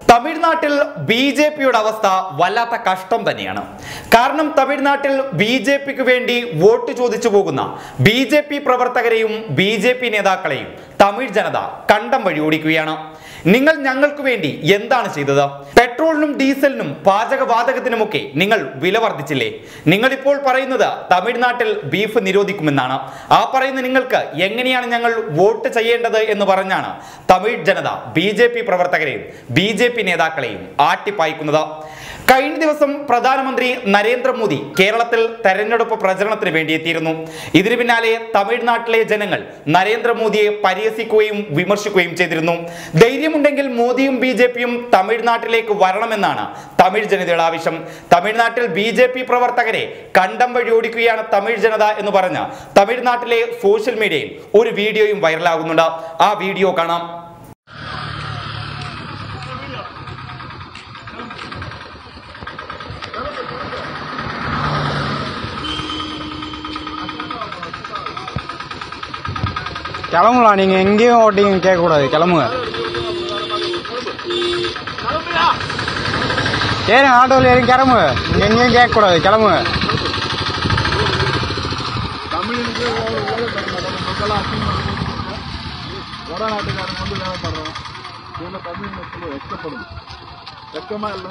തമിഴ്നാട്ടിൽ ബിജെപിയുടെ അവസ്ഥ വല്ലാത്ത കഷ്ടം തന്നെയാണ്. കാരണം തമിഴ്നാട്ടിൽ ബിജെപിക്ക് വേണ്ടി വോട്ട് ചോദിച്ചു പോകുന്ന ബിജെപി പ്രവർത്തകരെയും ബിജെപി നേതാക്കളെയും തമിഴ് ജനത കണ്ടം വഴി ഓടിക്കുകയാണ്. നിങ്ങൾ ഞങ്ങൾക്ക് വേണ്ടി എന്താണ് ചെയ്തത്? പെട്രോളിനും ഡീസലിനും പാചകവാതകത്തിനുമൊക്കെ നിങ്ങൾ വില വർദ്ധിച്ചില്ലേ? നിങ്ങളിപ്പോൾ പറയുന്നത് തമിഴ്നാട്ടിൽ ബീഫ് നിരോധിക്കുമെന്നാണ്. ആ പറയുന്ന നിങ്ങൾക്ക് എങ്ങനെയാണ് ഞങ്ങൾ വോട്ട് ചെയ്യേണ്ടത് എന്ന് പറഞ്ഞാണ് തമിഴ് ജനത ബിജെപി പ്രവർത്തകരെയും ബിജെപി നേതാക്കളെയും ആട്ടിപ്പായിക്കുന്നത്. കഴിഞ്ഞ ദിവസം പ്രധാനമന്ത്രി നരേന്ദ്രമോദി കേരളത്തിൽ തെരഞ്ഞെടുപ്പ് പ്രചരണത്തിന് വേണ്ടി എത്തിയിരുന്നു. ഇതിനു പിന്നാലെ തമിഴ്നാട്ടിലെ ജനങ്ങൾ നരേന്ദ്രമോദിയെ പരിഹസിക്കുകയും വിമർശിക്കുകയും ചെയ്തിരുന്നു. ധൈര്യമുണ്ടെങ്കിൽ മോദിയും ബിജെപിയും തമിഴ്നാട്ടിലേക്ക് വരണമെന്നാണ് തമിഴ് ജനതയുടെ ആവശ്യം. തമിഴ്നാട്ടിൽ ബിജെപി പ്രവർത്തകരെ കണ്ടം വഴി ഓടിക്കുകയാണ് തമിഴ് ജനത എന്ന് പറഞ്ഞ് തമിഴ്നാട്ടിലെ സോഷ്യൽ മീഡിയയിൽ ഒരു വീഡിയോയും വൈറലാകുന്നുണ്ട്. ആ വീഡിയോ കാണാം. கிளம்புலாம், நீங்க எங்கேயும் ஓட்டிங்க கேட்க கூடாது, கிளம்புங்க. ஏறுங்க, ஆட்டோவில் ஏறி கிளம்புங்க, நீங்க எங்கேயும் கேட்க கூடாது, கிளம்புங்க. வடநாட்டுக்காரங்க வந்து வேலை பண்றோம், இவங்க தமிழ் மக்கள் வெட்கப்படும். வெட்கமா இல்ல?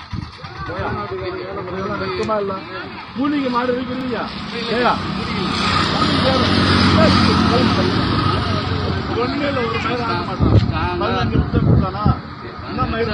வெட்கமா இல்ல? கூலிக்கு மாடு இருக்கிறீங்க ஒன்னில ஒரு மயிர் ஆக மாட்டான். 15 நிமிஷம் கொடுத்தானா என்ன மயிர்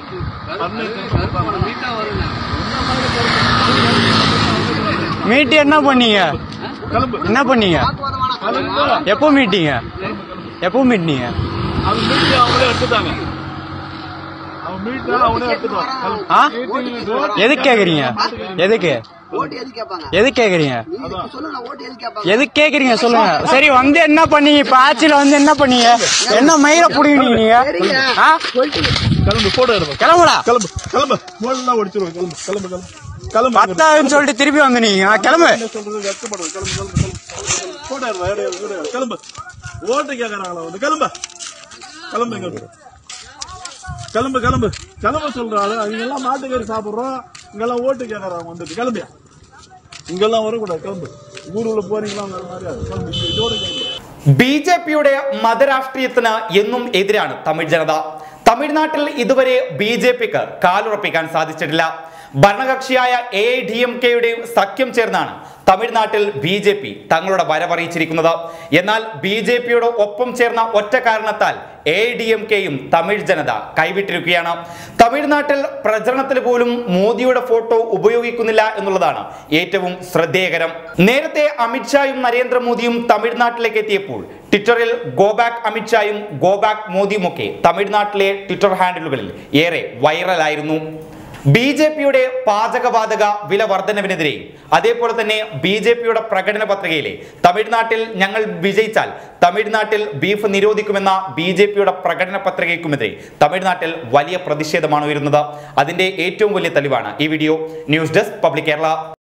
மீட்டு என்ன பண்ணீங்க? என்ன பண்ணீங்க? எப்போ மீட்டீங்க? எப்போ மீட்டினீங்க? அவன் மீட்டு அவங்களே எடுத்துட்டாங்க. அவன் மீட்டு அவனே எடுத்துட்டான். எதுக்கு கேக்குறீங்க? எதுக்கு எதுக்கு கேக்குறீங்க? எதுக்கு கேக்குறீங்க சொல்லுங்க. சரி, வந்து என்ன பண்ணீங்க? இப்ப ஆட்சியில வந்து என்ன பண்ணீங்க? என்ன மயிர புடிங்க நீங்க? கிளம்பு, போட்டோ எடுப்போம். கிளம்புடா, கிளம்பு கிளம்பு, மோடெல்லாம் ஒடிச்சிருவோம். கிளம்பு கிளம்பு கிளம்பு கிளம்பு. பத்தாதுன்னு சொல்லிட்டு திருப்பி வந்து நீங்க கிளம்பு. சொல்றது வெட்கப்படுவோம். கிளம்பு கிளம்பு போட்டோ எடுப்போம். கிளம்பு, ஓட்டு கேக்குறாங்களா வந்து? கிளம்பு கிளம்பு கிளம்பு கிளம்பு கிளம்ப சொல்றாரு. அவங்க எல்லாம் மாட்டுக்கறி சாப்பிடுறோம், இங்கெல்லாம் ஓட்டு கேக்குறாங்க வந்துட்டு. கிளம்பியா, இங்கெல்லாம் வரக்கூடாது. கிளம்பு, ஊருள்ள போறீங்களா கிளம்பு, இதோட கிளம்பு. ബിജെപിയുടെ മതരാഷ്ട്രീയത്തിന് എന്നും എതിരാണ് തമിഴ് ജനത. തമിഴ്നാട്ടിൽ ഇതുവരെ ബിജെപിക്ക് കാലുറപ്പിക്കാൻ സാധിച്ചിട്ടില്ല. ഭരണകക്ഷിയായ AIDMKയുടെയും സഖ്യം ചേർന്നാണ് തമിഴ്നാട്ടിൽ ബിജെപി തങ്ങളുടെ വരവറിയിച്ചിരിക്കുന്നത്. എന്നാൽ ബിജെപിയുടെ ഒപ്പം ചേർന്ന ഒറ്റ കാരണത്താൽ AIDMKയും തമിഴ് ജനത കൈവിട്ടിരിക്കുകയാണ്. തമിഴ്നാട്ടിൽ പ്രചരണത്തിൽ പോലും മോദിയുടെ ഫോട്ടോ ഉപയോഗിക്കുന്നില്ല എന്നുള്ളതാണ് ഏറ്റവും ശ്രദ്ധേയകരം. നേരത്തെ അമിത്ഷായും നരേന്ദ്രമോദിയും തമിഴ്നാട്ടിലേക്ക് എത്തിയപ്പോൾ ട്വിറ്ററിൽ ഗോ ബാക്ക് അമിത്ഷായും ഗോ ബാക്ക് മോദിയുമൊക്കെ തമിഴ്നാട്ടിലെ ട്വിറ്റർ ഹാൻഡിലുകളിൽ ഏറെ വൈറലായിരുന്നു. ബിജെപിയുടെ പാചകവാതക വില വർധനവിനെതിരെയും അതേപോലെ തന്നെ ബിജെപിയുടെ പ്രകടന പത്രികയിലെ തമിഴ്നാട്ടിൽ ഞങ്ങൾ വിജയിച്ചാൽ തമിഴ്നാട്ടിൽ ബീഫ് നിരോധിക്കുമെന്ന ബിജെപിയുടെ പ്രകടന പത്രികയ്ക്കുമെതിരെ തമിഴ്നാട്ടിൽ വലിയ പ്രതിഷേധമാണ് ഉയരുന്നത്. അതിന്റെ ഏറ്റവും വലിയ തെളിവാണ് ഈ video. News desk public Kerala.